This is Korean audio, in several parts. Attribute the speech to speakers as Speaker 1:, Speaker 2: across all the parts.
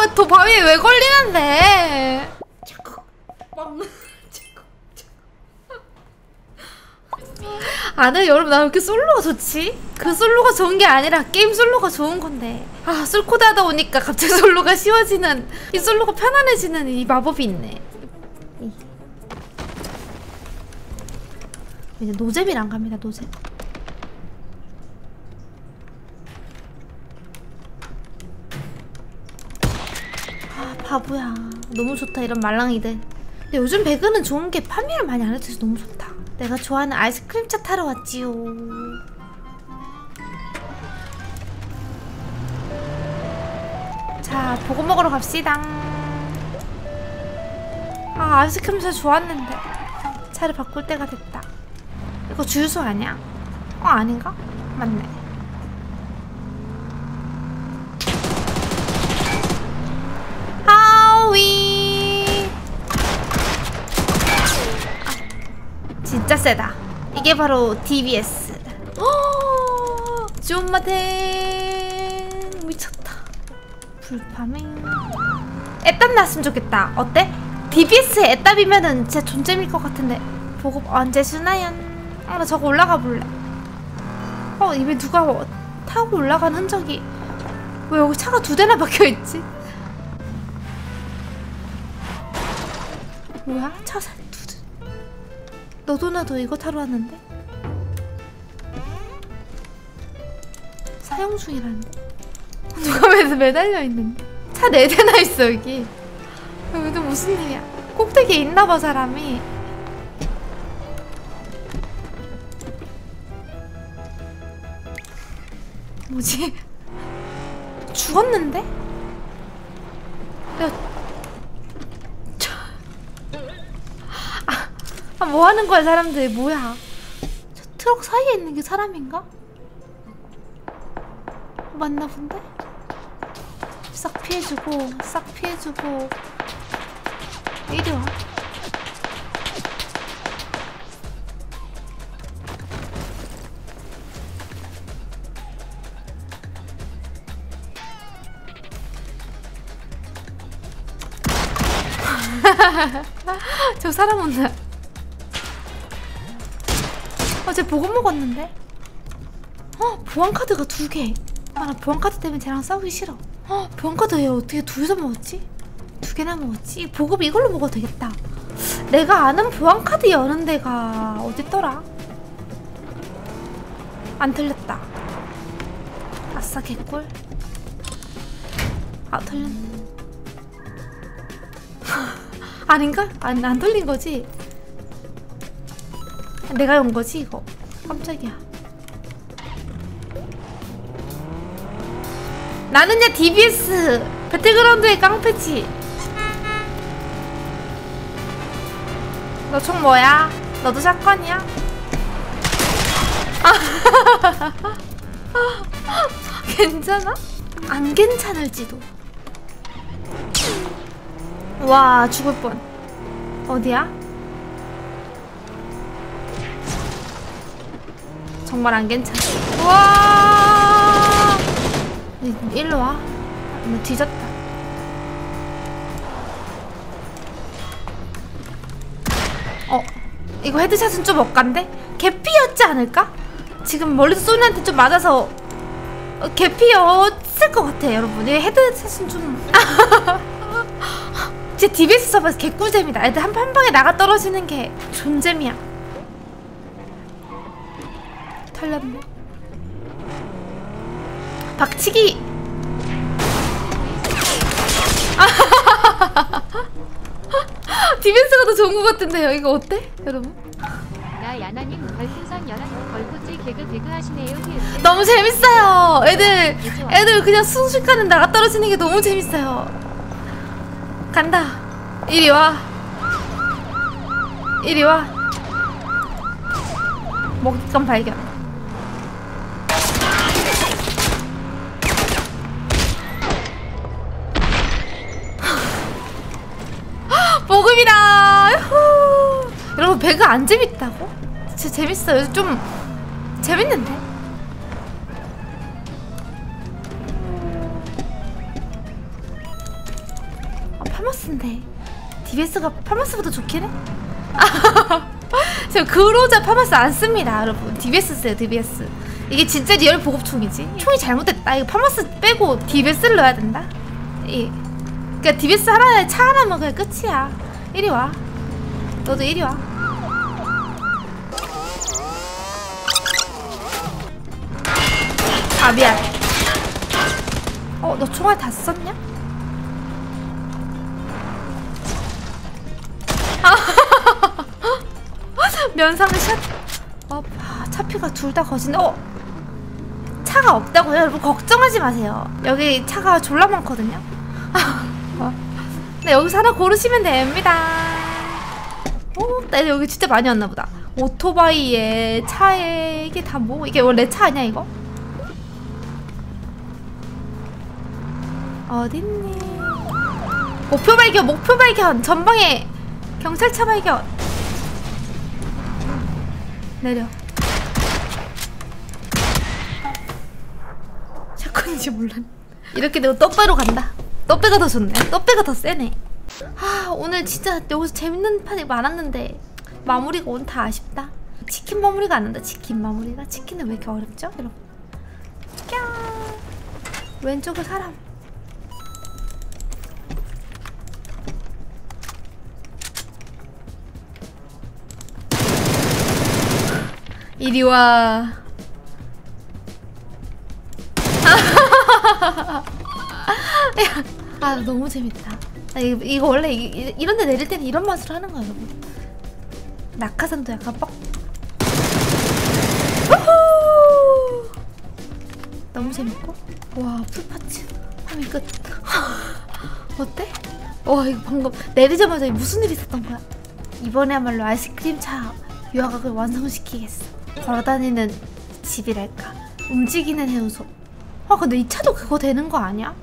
Speaker 1: 더 바위에 왜 걸리는데? 아네 여러분, 나 왜 이렇게 솔로가 좋지? 그 솔로가 좋은 게 아니라 게임 솔로가 좋은 건데. 아 솔코드 하다 보니까 갑자기 솔로가 쉬워지는, 이 솔로가 편안해지는 이 마법이 있네. 이제 노잼이랑 갑니다. 노잼. 아 바보야. 너무 좋다 이런 말랑이들. 근데 요즘 배그는 좋은 게 파밍을 많이 안 해줘서 너무 좋다. 내가 좋아하는 아이스크림차 타러 왔지요. 자 보고 먹으러 갑시다. 아 아이스크림차 좋았는데 차를 바꿀 때가 됐다. 이거 주유소 아니야? 아닌가? 맞네. 하위 진짜 세다. 이게 바로 DBS. 존마텐 미쳤다. 불파밍. 애답 났으면 좋겠다. 어때? DBS에 애답이면은 진짜 존재일 것 같은데. 보급 언제 주나연? 나 저거 올라가 볼래. 입에 누가 타고 올라간 흔적이. 왜 여기 차가 2대나 박혀있지? 뭐야? 차가 2대. 너도 나도 이거 타러 왔는데? 사용 중이라는데? 누가 왜 매달려 있는데? 차 4대나 있어 여기. 여기도 무슨 일이야? 꼭대기에 있나봐 사람이. 뭐지? 죽었는데? 야, 뭐 하는 거야 사람들. 뭐야? 저 트럭 사이에 있는 게 사람인가? 맞나 본데? 싹 피해주고 싹 피해주고. 이리 와. 저 사람 온다. 쟤 보고 먹었는데? 보안카드가 2개. 나 보안카드 때문에 쟤랑 싸우기 싫어. 보안카드 얘 어떻게 2개서 먹었지? 2개나 먹었지? 보급 이걸로 먹어도 되겠다. 내가 아는 보안카드 여는 데가 어딨더라? 안 틀렸다. 아싸 개꿀. 틀렸네. 아닌가? 안 돌린 거지? 내가 연 거지 이거. 깜짝이야. 나는야 DBS 배틀그라운드의 깡패지. 너 총 뭐야? 너도 샷건이야? 괜찮아? 안 괜찮을지도. 와 죽을 뻔. 어디야? 정말 안 괜찮아. 와 일로 와. 나 뒤졌다. 이거 헤드샷은 좀 억간데? 개피였지 않을까? 지금 멀리서 쏘는 애한테 좀 맞아서 개피였을 것 같아 여러분. 이 헤드샷은 좀 진짜 DBS 서버에서 개꿀잼이다. 애들 한 방에 나가 떨어지는 게 존잼이야. 털렸네. 박치기. DBS가 더 좋은 것 같은데요. 이거 어때? 여러분?
Speaker 2: 나 야나님 별풍선 11 걸고지 개그 하시네요.
Speaker 1: 너무 재밌어요. 애들 그냥 순식간에 나가 떨어지는 게 너무 재밌어요. 간다. 이리 와. 이리 와. 먹잇감 발견. 보급이다. 여러분 배그 안 재밌다고? 진짜 재밌어요. 좀 재밌는데? 근데 DBS가 파마스보다 좋긴 해? 제가 그로자 파마스 안 씁니다 여러분. DBS 써요 DBS. 이게 진짜 리얼 보급총이지. 총이 잘못됐다. 이거 파마스 빼고 DBS를 넣어야 된다. 그니까 DBS 하나에 차 하나면 그냥 끝이야. 이리 와. 너도 이리 와. 아 미안. 너 총알 다 썼냐? 면상샷. 차피가 둘 다 거진. 차가 없다고요? 여러분 걱정하지 마세요. 여기 차가 졸라 많거든요. 네, 여기서 하나 고르시면 됩니다. 나 여기 진짜 많이 왔나 보다. 오토바이에 차에 이게 다 뭐? 이게 원래 차 아니야 이거? 어딨니? 목표 발견, 목표 발견. 전방에 경찰차 발견. 내려. 샷건인지 몰랐네. 이렇게 내가 떡배로 간다. 떡배가 더 좋네. 떡배가 더 세네. 오늘 진짜 여기서 재밌는 판이 많았는데 마무리가 오늘 다 아쉽다. 치킨 마무리가 안 난다. 치킨 마무리가. 치킨은 왜 이렇게 어렵죠 여러분? 꺄. 왼쪽에 사람. 이리 와. 너무 재밌다. 이거 원래 이런 데 내릴 때는 이런 맛으로 하는 거야 여러분. 낙하산도 약간 뻑. 너무 재밌고. 와 풀파츠 화면 끝. 어때? 와 이거 방금 내리자마자 무슨 일이 있었던 거야. 이번에야말로 아이스크림 차 유화각을 완성시키겠어. 걸어다니는 집이랄까. 움직이는 해우소. 근데 이 차도 그거 되는 거 아니야?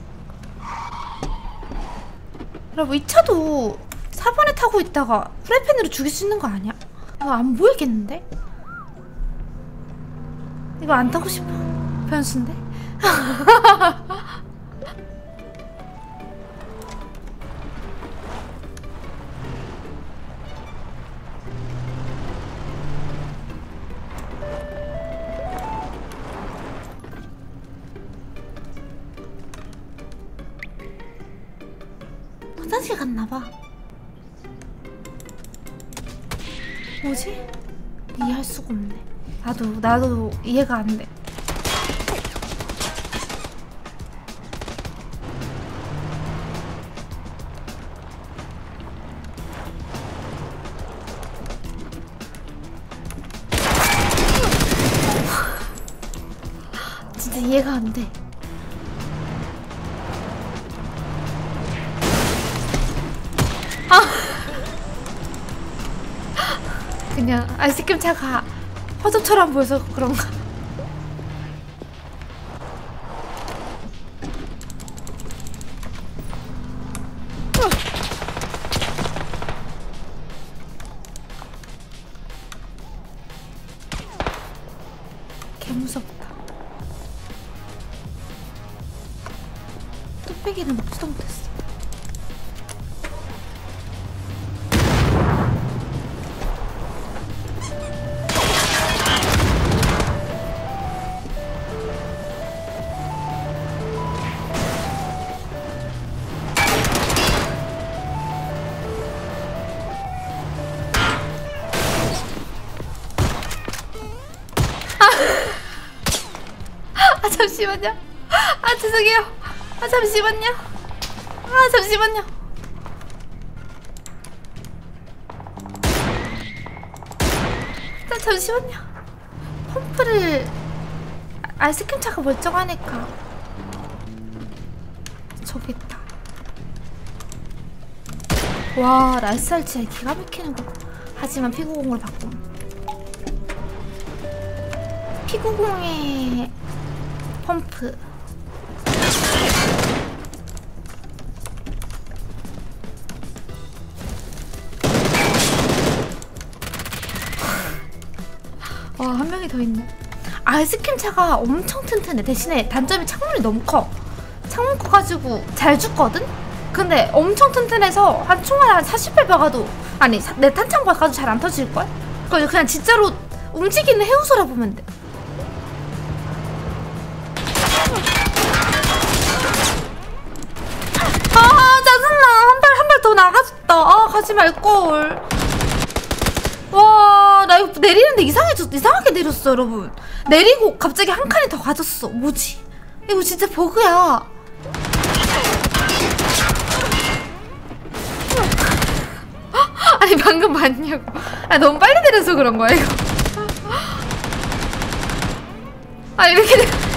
Speaker 1: 여러분 이 차도 4번에 타고 있다가 프라이팬으로 죽일 수 있는 거 아니야? 이거 안 보이겠는데? 이거 안 타고 싶어. 변수인데? 화장실 갔나봐. 뭐지? 이해할 수가 없네. 나도 이해가 안 돼. 진짜 이해가 안 돼. 그냥 아이스크림 차가 허접처럼 보여서 그런가? 개무섭다. 뚝배기는 먹지도 못했어. 잠시만요. 죄송해요. 잠시만요. 잠시만요. 잠시만요. 펌프를 아이스크림 차가 멀쩡하니까 저기 있다. 와 라이스알치야 기가 막히는 거. 하지만 피구공으로 바꿈. 피구공의 펌프. 한 명이 더 있네. 아이스크림 차가 엄청 튼튼해. 대신에 단점이 창문이 너무 커. 창문 커가지고 잘 죽거든? 근데 엄청 튼튼해서 한 총알 한 40발 박아도 아니 내 탄창 박아도 잘 안 터질걸? 그냥 진짜로 움직이는 해우소라 보면 돼. 아 짜증나. 한 발 더 나가졌다. 아 가지 말걸. 와 나 이거 내리는데 이상하게 내렸어 여러분. 내리고 갑자기 한 칸이 더 가졌어. 뭐지? 이거 진짜 버그야. 아니 방금 봤냐고. 아 너무 빨리 내려서 그런 거야 이거. 아 이렇게